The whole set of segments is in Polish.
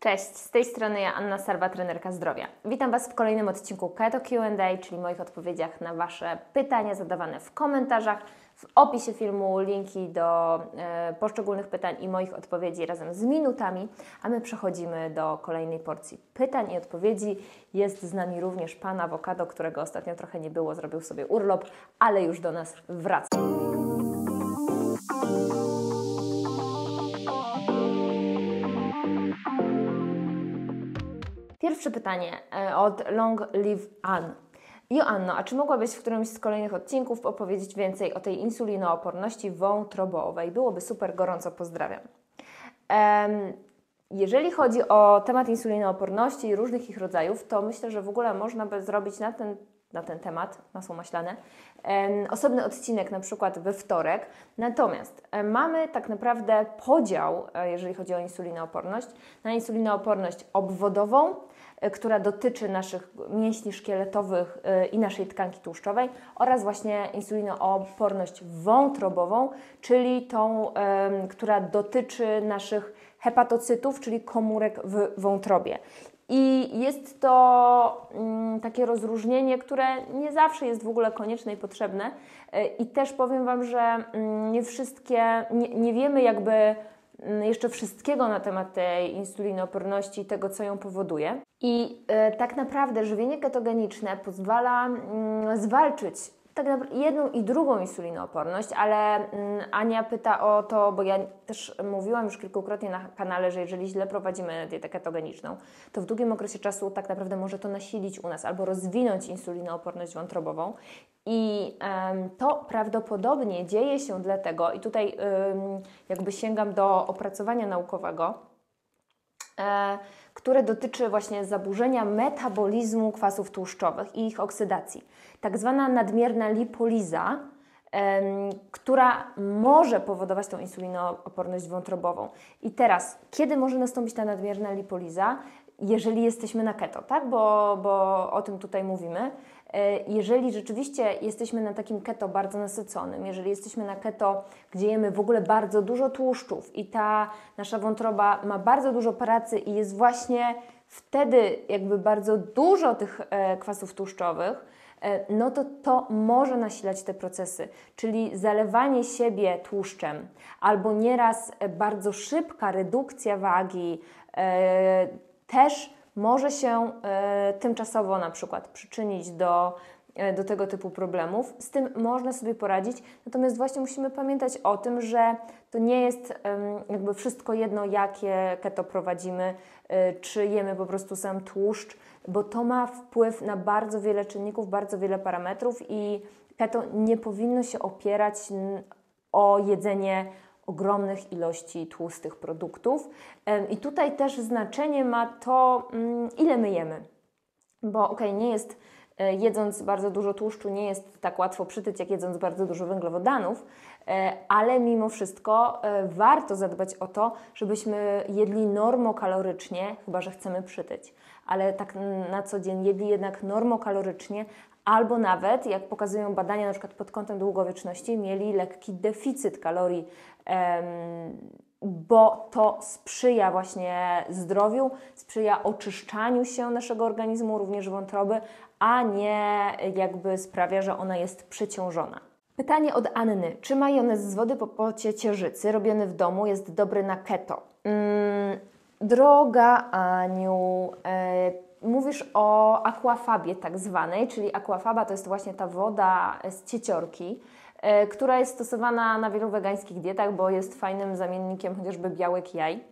Cześć, z tej strony ja, Anna Sarwa, trenerka zdrowia. Witam Was w kolejnym odcinku Keto Q&A, czyli moich odpowiedziach na Wasze pytania zadawane w komentarzach. W opisie filmu linki do poszczególnych pytań i moich odpowiedzi razem z minutami, a my przechodzimy do kolejnej porcji pytań i odpowiedzi. Jest z nami również Pan Awokado, którego ostatnio trochę nie było, zrobił sobie urlop, ale już do nas wraca. Pierwsze pytanie od Long Live Ann. Joanno, a czy mogłabyś w którymś z kolejnych odcinków opowiedzieć więcej o tej insulinooporności wątrobowej? Byłoby super, gorąco pozdrawiam. Jeżeli chodzi o temat insulinooporności i różnych ich rodzajów, to myślę, że w ogóle można by zrobić na ten temat, masło maślane, osobny odcinek na przykład we wtorek. Natomiast mamy tak naprawdę podział, jeżeli chodzi o insulinooporność, na insulinooporność obwodową, która dotyczy naszych mięśni szkieletowych i naszej tkanki tłuszczowej, oraz właśnie insulinooporność wątrobową, czyli tą, która dotyczy naszych hepatocytów, czyli komórek w wątrobie. I jest to takie rozróżnienie, które nie zawsze jest w ogóle konieczne i potrzebne. I też powiem Wam, że nie wiemy jakby jeszcze wszystkiego na temat tej insulinooporności i tego, co ją powoduje. I tak naprawdę żywienie ketogeniczne pozwala zwalczyć tak naprawdę jedną i drugą insulinooporność, ale Ania pyta o to, bo ja też mówiłam już kilkukrotnie na kanale, że jeżeli źle prowadzimy dietę ketogeniczną, to w długim okresie czasu tak naprawdę może to nasilić u nas albo rozwinąć insulinooporność wątrobową. I to prawdopodobnie dzieje się dlatego, i tutaj jakby sięgam do opracowania naukowego, które dotyczy właśnie zaburzenia metabolizmu kwasów tłuszczowych i ich oksydacji. Tak zwana nadmierna lipoliza, która może powodować tą insulinooporność wątrobową. I teraz, kiedy może nastąpić ta nadmierna lipoliza? Jeżeli jesteśmy na keto, tak? Bo o tym tutaj mówimy. Jeżeli rzeczywiście jesteśmy na takim keto bardzo nasyconym, jeżeli jesteśmy na keto, gdzie jemy w ogóle bardzo dużo tłuszczów i ta nasza wątroba ma bardzo dużo pracy i jest właśnie wtedy jakby bardzo dużo tych kwasów tłuszczowych, no to może nasilać te procesy, czyli zalewanie siebie tłuszczem albo nieraz bardzo szybka redukcja wagi też może się tymczasowo na przykład przyczynić do tego typu problemów. Z tym można sobie poradzić, natomiast właśnie musimy pamiętać o tym, że to nie jest jakby wszystko jedno, jakie keto prowadzimy, czy jemy po prostu sam tłuszcz, bo to ma wpływ na bardzo wiele czynników, bardzo wiele parametrów i keto nie powinno się opierać o jedzenie ogromnych ilości tłustych produktów. I tutaj też znaczenie ma to, ile my jemy. Bo nie jest, jedząc bardzo dużo tłuszczu, nie jest tak łatwo przytyć, jak jedząc bardzo dużo węglowodanów, ale mimo wszystko warto zadbać o to, żebyśmy jedli normokalorycznie, chyba że chcemy przytyć, ale tak na co dzień jedli jednak normokalorycznie, albo nawet, jak pokazują badania na przykład pod kątem długowieczności, mieli lekki deficyt kalorii, bo to sprzyja właśnie zdrowiu, sprzyja oczyszczaniu się naszego organizmu, również wątroby, a nie jakby sprawia, że ona jest przeciążona. Pytanie od Anny. Czy majonez z wody po pocie ciecierzycy robiony w domu jest dobry na keto? Droga Aniu, mówisz o aquafabie tak zwanej, czyli aquafaba to jest właśnie ta woda z cieciorki, która jest stosowana na wielu wegańskich dietach, bo jest fajnym zamiennikiem chociażby białek jaj.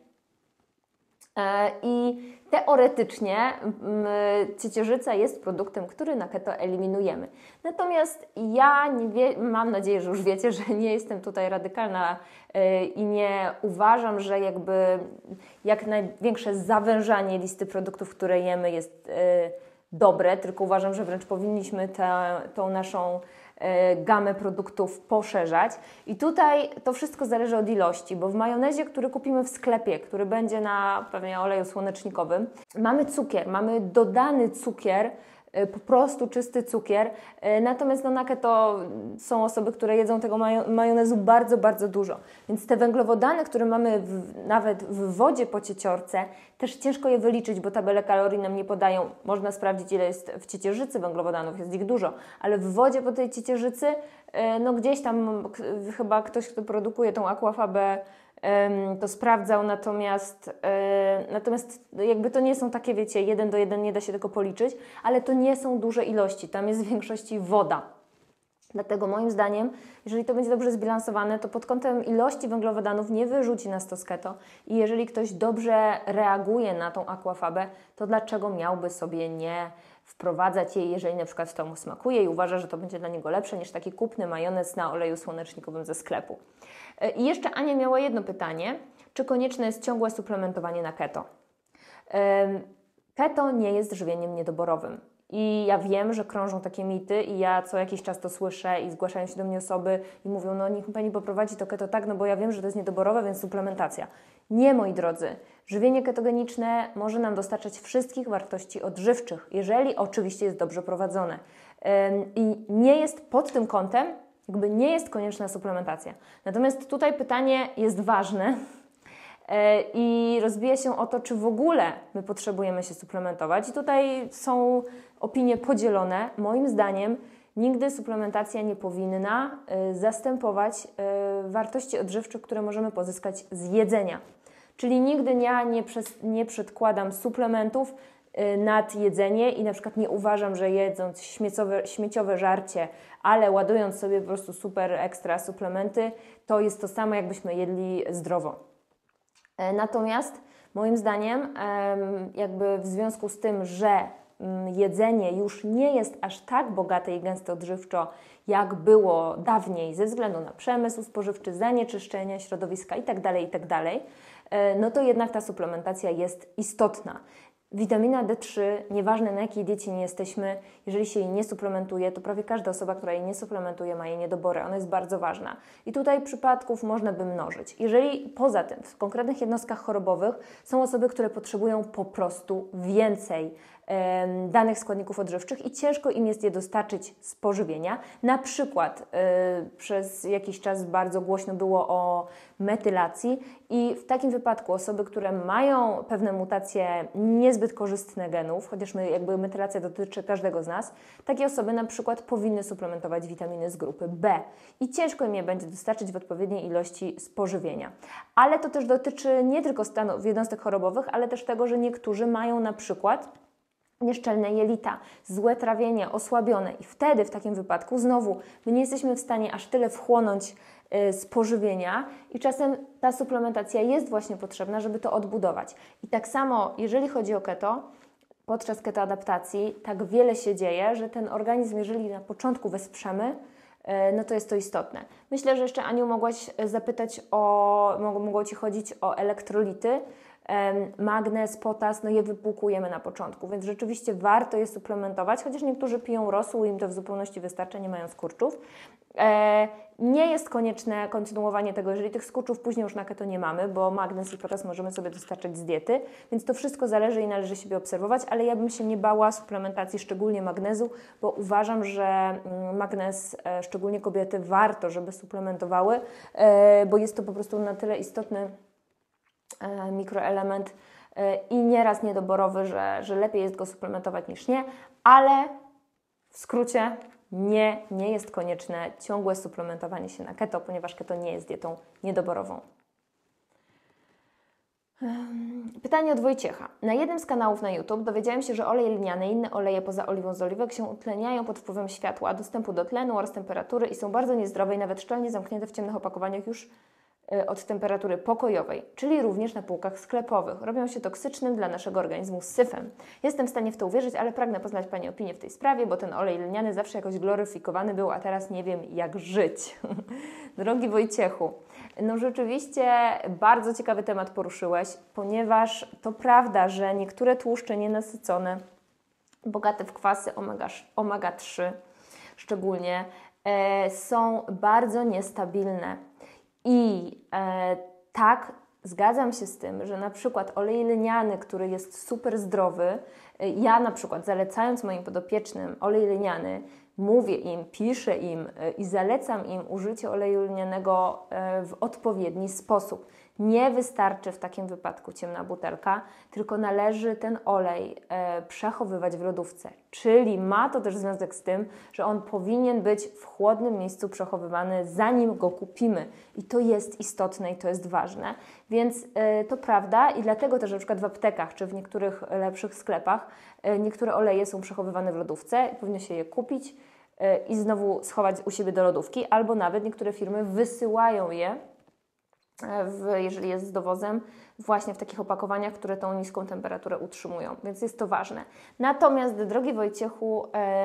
I teoretycznie ciecierzyca jest produktem, który na keto eliminujemy. Natomiast ja mam nadzieję, że już wiecie, że nie jestem tutaj radykalna i nie uważam, że jakby jak największe zawężanie listy produktów, które jemy jest dobre, tylko uważam, że wręcz powinniśmy tą naszą gamę produktów poszerzać. I tutaj to wszystko zależy od ilości, bo w majonezie, który kupimy w sklepie, który będzie na pewnie oleju słonecznikowym, mamy cukier, mamy dodany cukier po prostu czysty cukier. Natomiast na keto są osoby, które jedzą tego majonezu bardzo, bardzo dużo. Więc te węglowodany, które mamy nawet w wodzie po cieciorce, też ciężko je wyliczyć, bo tabele kalorii nam nie podają. Można sprawdzić, ile jest w ciecierzycy węglowodanów, jest ich dużo, ale w wodzie po tej ciecierzycy, no gdzieś tam chyba ktoś, kto produkuje tą aquafabę, to sprawdzał, natomiast jakby to nie są takie, wiecie, 1 do 1, nie da się tego policzyć, ale to nie są duże ilości, tam jest w większości woda. Dlatego moim zdaniem, jeżeli to będzie dobrze zbilansowane, to pod kątem ilości węglowodanów nie wyrzuci nas to z keto i jeżeli ktoś dobrze reaguje na tą aquafabę, to dlaczego miałby sobie nie wprowadzać jej, jeżeli na przykład to mu smakuje i uważa, że to będzie dla niego lepsze niż taki kupny majonez na oleju słonecznikowym ze sklepu. I jeszcze Ania miała jedno pytanie, czy konieczne jest ciągłe suplementowanie na keto? Keto nie jest żywieniem niedoborowym. I ja wiem, że krążą takie mity i ja co jakiś czas to słyszę i zgłaszają się do mnie osoby i mówią, no niech Pani poprowadzi to keto tak, no bo ja wiem, że to jest niedoborowe, więc suplementacja. Nie, moi drodzy. Żywienie ketogeniczne może nam dostarczać wszystkich wartości odżywczych, jeżeli oczywiście jest dobrze prowadzone. I nie jest pod tym kątem, jakby nie jest konieczna suplementacja. Natomiast tutaj pytanie jest ważne i rozbija się o to, czy w ogóle my potrzebujemy się suplementować. I tutaj są opinie podzielone. Moim zdaniem nigdy suplementacja nie powinna zastępować wartości odżywczych, które możemy pozyskać z jedzenia. Czyli nigdy ja nie przedkładam suplementów nad jedzenie i na przykład nie uważam, że jedząc śmieciowe żarcie, ale ładując sobie po prostu super ekstra suplementy, to jest to samo, jakbyśmy jedli zdrowo. Natomiast moim zdaniem jakby w związku z tym, że jedzenie już nie jest aż tak bogate i gęste odżywczo, jak było dawniej ze względu na przemysł spożywczy, zanieczyszczenie środowiska itd., no to jednak ta suplementacja jest istotna. Witamina D3, nieważne na jakiej diecie nie jesteśmy, jeżeli się jej nie suplementuje, to prawie każda osoba, która jej nie suplementuje, ma jej niedobory. Ona jest bardzo ważna. I tutaj przypadków można by mnożyć. Jeżeli poza tym w konkretnych jednostkach chorobowych są osoby, które potrzebują po prostu więcej danych składników odżywczych i ciężko im jest je dostarczyć z pożywienia. Na przykład przez jakiś czas bardzo głośno było o metylacji i w takim wypadku osoby, które mają pewne mutacje niezbyt korzystne genów, chociaż jakby metylacja dotyczy każdego z nas, takie osoby na przykład powinny suplementować witaminy z grupy B i ciężko im je będzie dostarczyć w odpowiedniej ilości z pożywienia. Ale to też dotyczy nie tylko stanów jednostek chorobowych, ale też tego, że niektórzy mają na przykład nieszczelne jelita, złe trawienie, osłabione i wtedy w takim wypadku znowu my nie jesteśmy w stanie aż tyle wchłonąć z pożywienia i czasem ta suplementacja jest właśnie potrzebna, żeby to odbudować. I tak samo jeżeli chodzi o keto, podczas ketoadaptacji tak wiele się dzieje, że ten organizm, jeżeli na początku wesprzemy, no to jest to istotne. Myślę, że jeszcze Aniu mogłaś zapytać mogło Ci chodzić o elektrolity. Magnez, potas, no je wypłukujemy na początku, więc rzeczywiście warto je suplementować, chociaż niektórzy piją rosół i im to w zupełności wystarcza, nie mają skurczów. Nie jest konieczne kontynuowanie tego, jeżeli tych skurczów później już na keto nie mamy, bo magnez i potas możemy sobie dostarczać z diety, więc to wszystko zależy i należy siebie obserwować, ale ja bym się nie bała suplementacji, szczególnie magnezu, bo uważam, że magnez, szczególnie kobiety, warto, żeby suplementowały, bo jest to po prostu na tyle istotny mikroelement i nieraz niedoborowy, że lepiej jest go suplementować niż nie, ale w skrócie nie jest konieczne ciągłe suplementowanie się na keto, ponieważ keto nie jest dietą niedoborową. Pytanie od Wojciecha. Na jednym z kanałów na YouTube dowiedziałem się, że olej lniany i inne oleje poza oliwą z oliwek się utleniają pod wpływem światła, dostępu do tlenu oraz temperatury i są bardzo niezdrowe i nawet szczelnie zamknięte w ciemnych opakowaniach już od temperatury pokojowej, czyli również na półkach sklepowych. Robią się toksycznym dla naszego organizmu syfem. Jestem w stanie w to uwierzyć, ale pragnę poznać Pani opinię w tej sprawie, bo ten olej lniany zawsze jakoś gloryfikowany był, a teraz nie wiem jak żyć. Drogi Wojciechu, no rzeczywiście bardzo ciekawy temat poruszyłeś, ponieważ to prawda, że niektóre tłuszcze nienasycone, bogate w kwasy omega-3 szczególnie, są bardzo niestabilne. I tak zgadzam się z tym, że na przykład olej lniany, który jest super zdrowy, ja na przykład zalecając moim podopiecznym olej lniany, mówię im, piszę im i zalecam im użycie oleju lnianego w odpowiedni sposób. Nie wystarczy w takim wypadku ciemna butelka, tylko należy ten olej przechowywać w lodówce. Czyli ma to też związek z tym, że on powinien być w chłodnym miejscu przechowywany, zanim go kupimy. I to jest istotne i to jest ważne. Więc to prawda i dlatego też na przykład w aptekach czy w niektórych lepszych sklepach niektóre oleje są przechowywane w lodówce. Powinno się je kupić i znowu schować u siebie do lodówki, albo nawet niektóre firmy wysyłają je, jeżeli jest z dowozem, właśnie w takich opakowaniach, które tą niską temperaturę utrzymują, więc jest to ważne. Natomiast, drogi Wojciechu,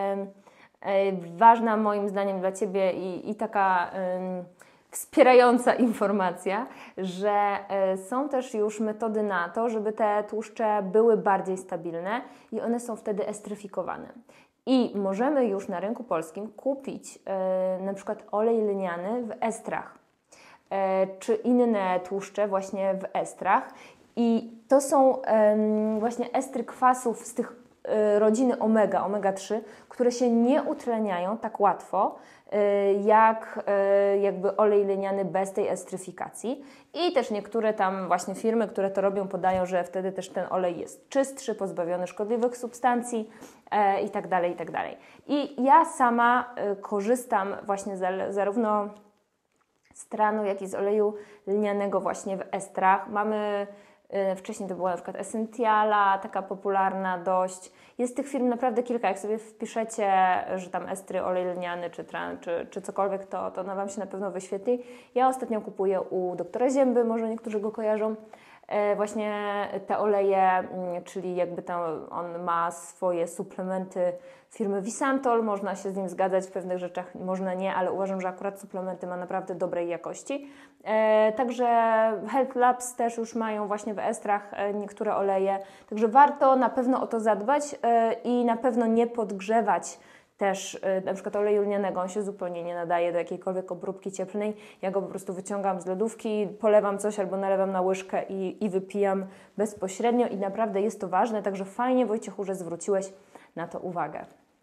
ważna moim zdaniem dla Ciebie i taka wspierająca informacja, że są też już metody na to, żeby te tłuszcze były bardziej stabilne i one są wtedy estryfikowane. I możemy już na rynku polskim kupić na przykład olej lniany w estrach, czy inne tłuszcze właśnie w estrach. I to są właśnie estry kwasów z tych rodziny omega-3, które się nie utleniają tak łatwo, jak jakby olej lniany bez tej estryfikacji. I też niektóre tam właśnie firmy, które to robią, podają, że wtedy też ten olej jest czystszy, pozbawiony szkodliwych substancji i tak dalej, i tak dalej. I ja sama korzystam właśnie zarówno z tranu, jak i z oleju lnianego właśnie w estrach. Mamy, wcześniej to była na przykład Essentiala, taka popularna dość. Jest tych firm naprawdę kilka. Jak sobie wpiszecie, że tam estry, olej lniany, czy tran, czy cokolwiek, to Wam się na pewno wyświetli. Ja ostatnio kupuję u doktora Zięby, może niektórzy go kojarzą, właśnie te oleje, czyli jakby tam on ma swoje suplementy firmy Visantol, można się z nim zgadzać w pewnych rzeczach, można nie, ale uważam, że akurat suplementy ma naprawdę dobrej jakości. Także Health Labs też już mają właśnie w estrach niektóre oleje, także warto na pewno o to zadbać i na pewno nie podgrzewać też na przykład oleju lnianego, on się zupełnie nie nadaje do jakiejkolwiek obróbki cieplnej. Ja go po prostu wyciągam z lodówki, polewam coś albo nalewam na łyżkę i wypijam bezpośrednio i naprawdę jest to ważne, także fajnie, Wojciechu, że zwróciłeś na to uwagę.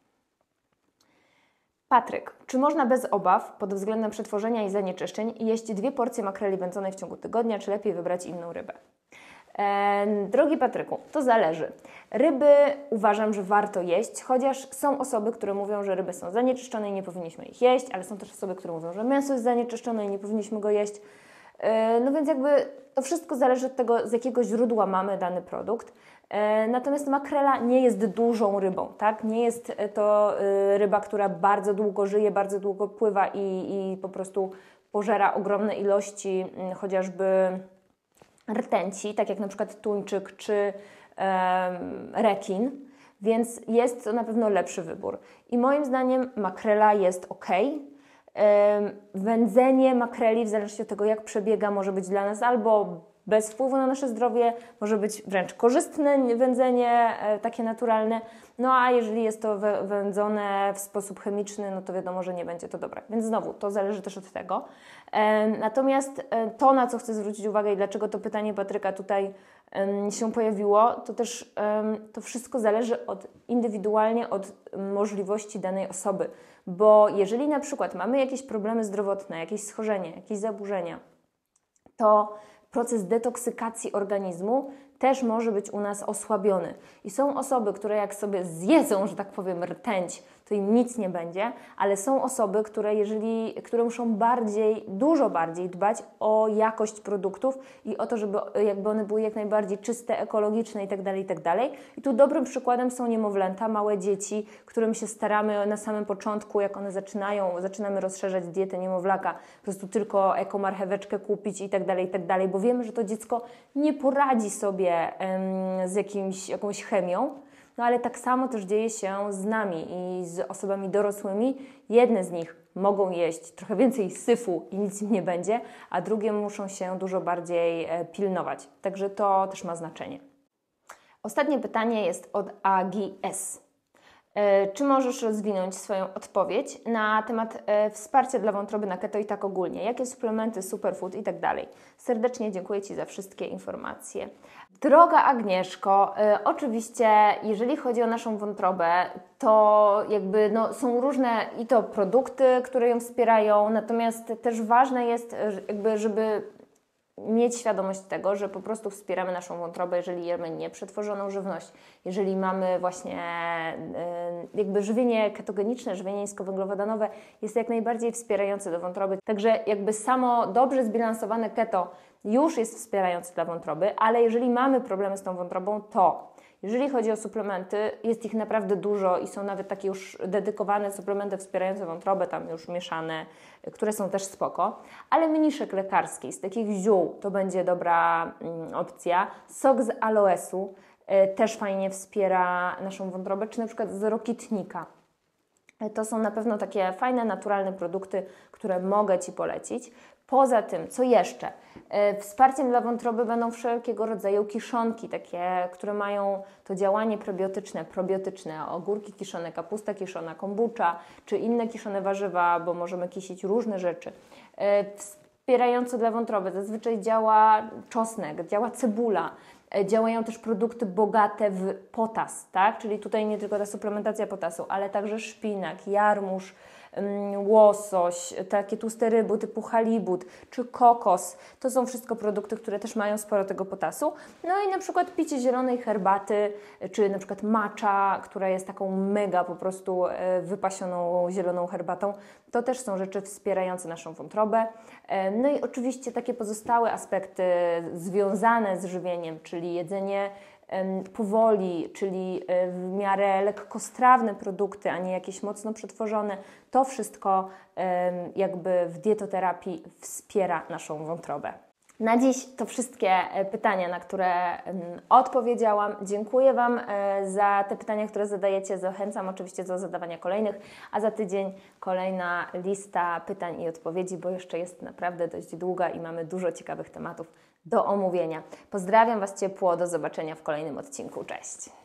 Patryk, czy można bez obaw pod względem przetworzenia i zanieczyszczeń jeść 2 porcje makreli wędzonej w ciągu tygodnia, czy lepiej wybrać inną rybę? Drogi Patryku, to zależy. Ryby uważam, że warto jeść, chociaż są osoby, które mówią, że ryby są zanieczyszczone i nie powinniśmy ich jeść, ale są też osoby, które mówią, że mięso jest zanieczyszczone i nie powinniśmy go jeść. No więc jakby to wszystko zależy od tego, z jakiego źródła mamy dany produkt. Natomiast makrela nie jest dużą rybą, tak? Nie jest to ryba, która bardzo długo żyje, bardzo długo pływa i po prostu pożera ogromne ilości chociażby rtęci, tak jak na przykład tuńczyk czy rekin, więc jest to na pewno lepszy wybór. I moim zdaniem makrela jest ok. Wędzenie makreli, w zależności od tego, jak przebiega, może być dla nas albo bez wpływu na nasze zdrowie, może być wręcz korzystne wędzenie, takie naturalne, no a jeżeli jest to wędzone w sposób chemiczny, no to wiadomo, że nie będzie to dobre. Więc znowu, to zależy też od tego. Natomiast to, na co chcę zwrócić uwagę i dlaczego to pytanie Patryka tutaj się pojawiło, to też to wszystko zależy indywidualnie od możliwości danej osoby, bo jeżeli na przykład mamy jakieś problemy zdrowotne, jakieś schorzenie, jakieś zaburzenia, to proces detoksykacji organizmu też może być u nas osłabiony. I są osoby, które jak sobie zjedzą, że tak powiem, rtęć, to im nic nie będzie, ale są osoby, które muszą dużo bardziej dbać o jakość produktów i o to, żeby jakby one były jak najbardziej czyste, ekologiczne itd., itd. I tu dobrym przykładem są niemowlęta, małe dzieci, którym się staramy na samym początku, jak one zaczynamy rozszerzać dietę niemowlaka, po prostu tylko ekomarcheweczkę kupić itd., bo wiemy, że to dziecko nie poradzi sobie z jakąś chemią. No ale tak samo też dzieje się z nami i z osobami dorosłymi. Jedne z nich mogą jeść trochę więcej syfu i nic im nie będzie, a drugie muszą się dużo bardziej pilnować. Także to też ma znaczenie. Ostatnie pytanie jest od AGS. Czy możesz rozwinąć swoją odpowiedź na temat wsparcia dla wątroby na keto i tak ogólnie? Jakie suplementy, superfood i tak dalej? Serdecznie dziękuję Ci za wszystkie informacje. Droga Agnieszko, oczywiście jeżeli chodzi o naszą wątrobę, to jakby są różne i to produkty, które ją wspierają, natomiast też ważne jest żeby mieć świadomość tego, że po prostu wspieramy naszą wątrobę, jeżeli jemy nieprzetworzoną żywność, jeżeli mamy właśnie żywienie ketogeniczne, żywienie niskowęglowodanowe jest jak najbardziej wspierające do wątroby. Także samo dobrze zbilansowane keto już jest wspierające dla wątroby, ale jeżeli mamy problemy z tą wątrobą, to jeżeli chodzi o suplementy, jest ich naprawdę dużo i są nawet takie już dedykowane suplementy wspierające wątrobę, tam już mieszane, które są też spoko, ale mniszek lekarski z takich ziół to będzie dobra opcja. Sok z aloesu też fajnie wspiera naszą wątrobę, czy na przykład z rokitnika. To są na pewno takie fajne, naturalne produkty, które mogę Ci polecić. Poza tym, co jeszcze? Wsparciem dla wątroby będą wszelkiego rodzaju kiszonki, takie, które mają to działanie probiotyczne, ogórki kiszone, kapusta kiszona, kombucha, czy inne kiszone warzywa, bo możemy kisić różne rzeczy. Wspierająco dla wątroby zazwyczaj działa czosnek, działa cebula, działają też produkty bogate w potas, tak? Czyli tutaj nie tylko ta suplementacja potasu, ale także szpinak, jarmuż, łosoś, takie tłuste ryby typu halibut czy kokos. To są wszystko produkty, które też mają sporo tego potasu. No i na przykład picie zielonej herbaty, czy na przykład matcha, która jest taką mega po prostu wypasioną zieloną herbatą. To też są rzeczy wspierające naszą wątrobę. No i oczywiście takie pozostałe aspekty związane z żywieniem, czyli jedzenie powoli, czyli w miarę lekkostrawne produkty, a nie jakieś mocno przetworzone, to wszystko jakby w dietoterapii wspiera naszą wątrobę. Na dziś to wszystkie pytania, na które odpowiedziałam. Dziękuję Wam za te pytania, które zadajecie. Zachęcam oczywiście do zadawania kolejnych, a za tydzień kolejna lista pytań i odpowiedzi, bo jeszcze jest naprawdę dość długa i mamy dużo ciekawych tematów do omówienia. Pozdrawiam Was ciepło, do zobaczenia w kolejnym odcinku. Cześć!